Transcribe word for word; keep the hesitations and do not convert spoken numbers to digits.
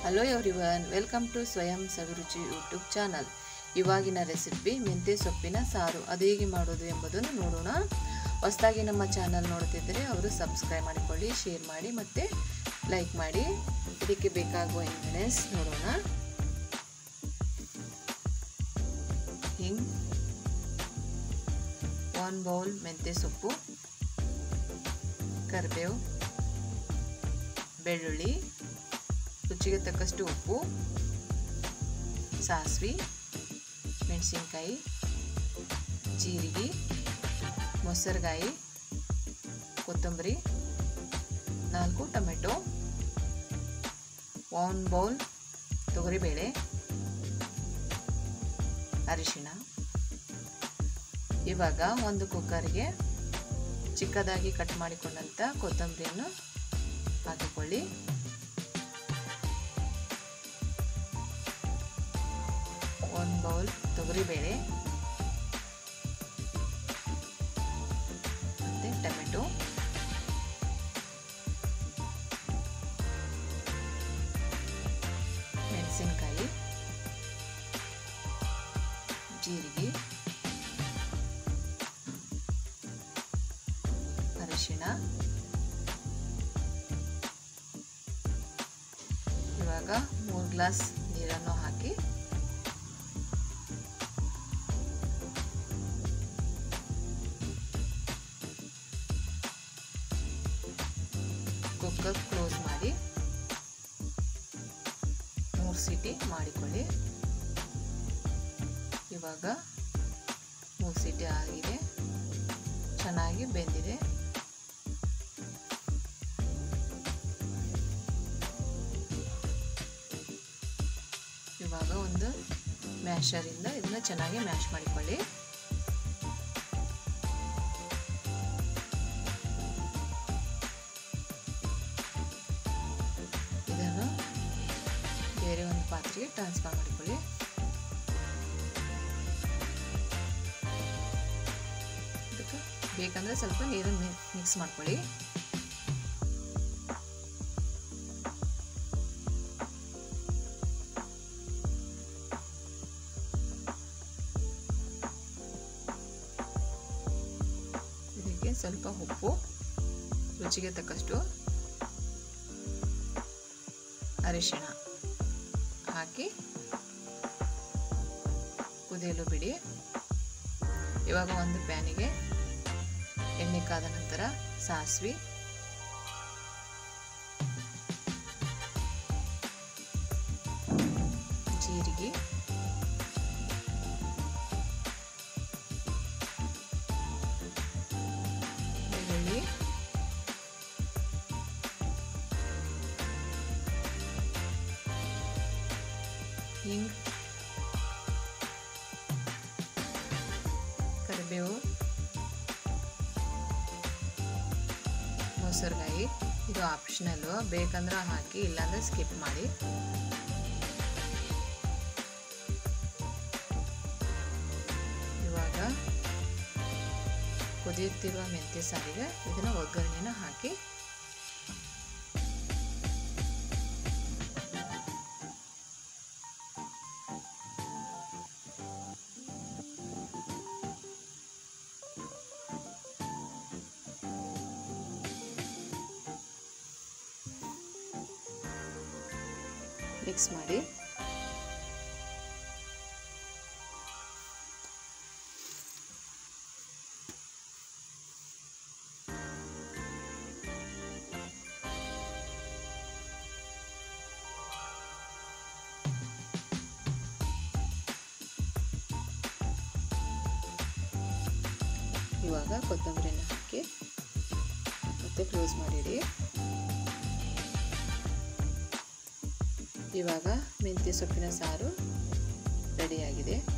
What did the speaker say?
Hello everyone, welcome to Swayam Saviruchi YouTube channel. ಇವಾಗಿನ recipe ಮೆಂತ್ಯ ಸೊಪ್ಪಿನ ಸಾರು. ಅದು ಹೇಗೆ ಮಾಡೋದು ಎಂಬುದನ್ನು ನೋಡೋಣ. ಹೊಸದಾಗಿ ನಮ್ಮ ಚಾನಲ್ ನೋಡ್ತಿದ್ದರೆ ಅವರು ಸಬ್ಸ್ಕ್ರೈಬ್ ಮಾಡಿಕೊಳ್ಳಿ, ಶೇರ್ ಮಾಡಿ ಮತ್ತು ಲೈಕ್ ಮಾಡಿ. ಇದಕ್ಕೆ ಬೇಕಾಗುವ ಇಂಗ್ರೀಡಿಯೆಂಟ್ಸ್ ನೋಡೋಣ. ಹಿಂಗ್, ಒನ್ ಬೌಲ್ ಮೆಂತ್ಯ ಸೊಪ್ಪು, ಕರಿಬೇವು, ಬೆಳ್ಳುಳ್ಳಿ, ರುಚಿಗೆ ತಕ್ಕಷ್ಟು ಉಪ್ಪು, ಸಾಸಿವೆ, ಮೆಣಸಿನಕಾಯಿ, ಜೀರಿಗೆ, ಮೊಸರುಗಾಯಿ, ಕೊತ್ತಂಬರಿ, ನಾಲ್ಕು ಟೊಮೆಟೊ, ಒನ್ ಬೌಲ್ ತೊಗರಿಬೇಳೆ, ಅರಿಶಿಣ. ಇವಾಗ ಒಂದು ಕುಕ್ಕರ್ಗೆ ಚಿಕ್ಕದಾಗಿ ಕಟ್ ಮಾಡಿಕೊಂಡಂಥ ಕೊತ್ತಂಬರಿಯನ್ನು ಹಾಕಿಕೊಳ್ಳಿ. ಒಂದು ಬೌಲ್ ತೊಗರಿಬೇಳೆ ಮತ್ತು ಟೊಮೆಟೊ, ಮೆಣಸಿನಕಾಯಿ, ಜೀರಿಗೆ, ಅರಿಶಿಣ. ಇವಾಗ ಮೂರು ಗ್ಲಾಸ್ ನೀರನ್ನು ಹಾಕಿ ಕುಕ್ಕರ್ ಕ್ಲೋಸ್ ಮಾಡಿ ಮೂರು ಸೀಟಿ ಮಾಡಿಕೊಳ್ಳಿ. ಇವಾಗ ಮೂರು ಸೀಟಿ ಆಗಿದೆ, ಚೆನ್ನಾಗಿ ಬೆಂದಿದೆ. ಇವಾಗ ಒಂದು ಮ್ಯಾಶರಿಂದ ಇದನ್ನ ಚೆನ್ನಾಗಿ ಮ್ಯಾಶ್ ಮಾಡಿಕೊಳ್ಳಿ. ಇದನ್ನು ಬೇರೆ ಒಂದು ಪಾತ್ರೆಗೆ ಟ್ರಾನ್ಸ್ಫರ್ ಮಾಡಿಕೊಳ್ಳಿ. ಇದಕ್ಕೆ ಬೇಕಂದ್ರೆ ಸ್ವಲ್ಪ ನೀರನ್ನು ಮಿಕ್ಸ್ ಮಾಡ್ಕೊಳ್ಳಿ. ಇದಕ್ಕೆ ಸ್ವಲ್ಪ ಉಪ್ಪು, ರುಚಿಗೆ ತಕ್ಕಷ್ಟು ಅರಿಶಿಣ ಹಾಕಿ ಕುದಿಯಲು ಬಿಡಿ. ಇವಾಗ ಒಂದು ಪ್ಯಾನಿಗೆ ಎಣ್ಣೆ ಕಾದ ನಂತರ ಸಾಸಿವೆ, ಜೀರಿಗೆ, ಬೆಳ್ಳುಳ್ಳಿ, ಹಿಂಗ್, ಕರಿಬೇವು, ಮೊಸರುಗಾಯಿ. ಇದು ಆಪ್ಷನಲ್ಲು, ಬೇಕಂದ್ರೆ ಹಾಕಿ, ಇಲ್ಲಾಂದ್ರೆ ಸ್ಕಿಪ್ ಮಾಡಿ. ಇವಾಗ ಕುದಿಯುತ್ತಿರುವ ಮೆಂತ್ಯ ಸಾರಿಗೆ ಇದನ್ನ ಒಗ್ಗರಣೆನ ಹಾಕಿ ಮಿಕ್ಸ್ ಮಾಡಿ. ಇವಾಗ ಕೊತ್ತಂಬರಿನ ಹಾಕಿ ಮತ್ತೆ ಕ್ಲೋಸ್ ಮಾಡಿಡಿ. ಇವಾಗ ಮೆಂತ್ಯ ಸೊಪ್ಪಿನ ಸಾರು ರೆಡಿಯಾಗಿದೆ.